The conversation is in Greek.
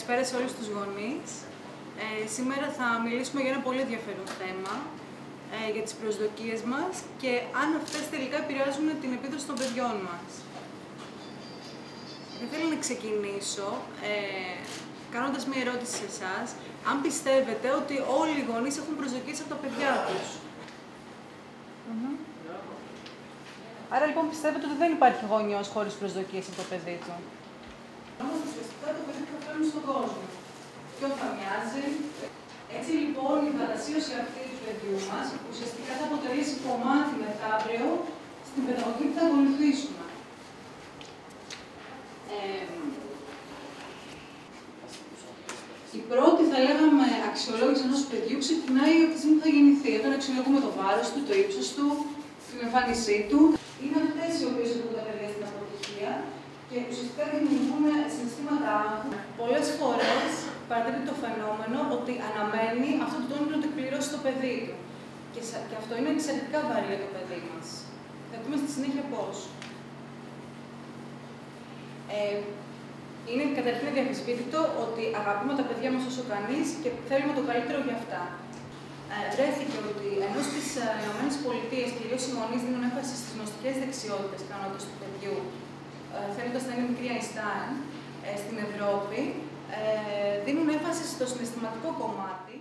Καλησπέρα σε όλους τους γονείς. Σήμερα θα μιλήσουμε για ένα πολύ ενδιαφέρον θέμα, για τις προσδοκίες μας και αν αυτές τελικά επηρεάζουν την επίδοση των παιδιών μας. Θα ήθελα να ξεκινήσω κάνοντας μια ερώτηση σε εσάς, αν πιστεύετε ότι όλοι οι γονείς έχουν προσδοκίες από τα παιδιά τους. Άρα λοιπόν πιστεύετε ότι δεν υπάρχει γονιός χωρίς προσδοκίες από το παιδί του. Όμως ουσιαστικά το παιδί που θα φέρνει στον κόσμο. Ποιον θα μοιάζει. Έτσι λοιπόν η φαντασίωση αυτή του παιδιού μας ουσιαστικά θα αποτελέσει κομμάτι μεθαύριο στην παιδαγωγική που θα ακολουθήσουμε. Η πρώτη, θα λέγαμε, αξιολόγηση ενός παιδιού ξεκινάει από τη στιγμή που θα γεννηθεί. Όταν αξιολογούμε το βάρος του, το ύψος του, την εμφάνισή του. Είναι αυτές οι οποίες οδηγούν τα παιδιά στην αποτυχία και ουσιαστικά δημιουργούν συναισθήματα άγχου. Πολλές φορές παρατηρείται το φαινόμενο ότι αναμένει αυτό το όνειρο να το εκπληρώσει το παιδί του. Και αυτό είναι εξαιρετικά βαρύ για το παιδί μας. Θα δούμε στη συνέχεια πώς. Είναι καταρχήν αδιαμφισβήτητο ότι αγαπούμε τα παιδιά μας όσο κανείς και θέλουμε το καλύτερο για αυτά. Βρέθηκε ότι ενώ στις ΗΠΑ κυρίως οι γονείς δίνουν έμφαση στις γνωστικές δεξιότητες και ικανότητες του παιδιού, θέλοντας να είναι μικρή Einstein, στην Ευρώπη δίνουν έμφαση στο συναισθηματικό κομμάτι.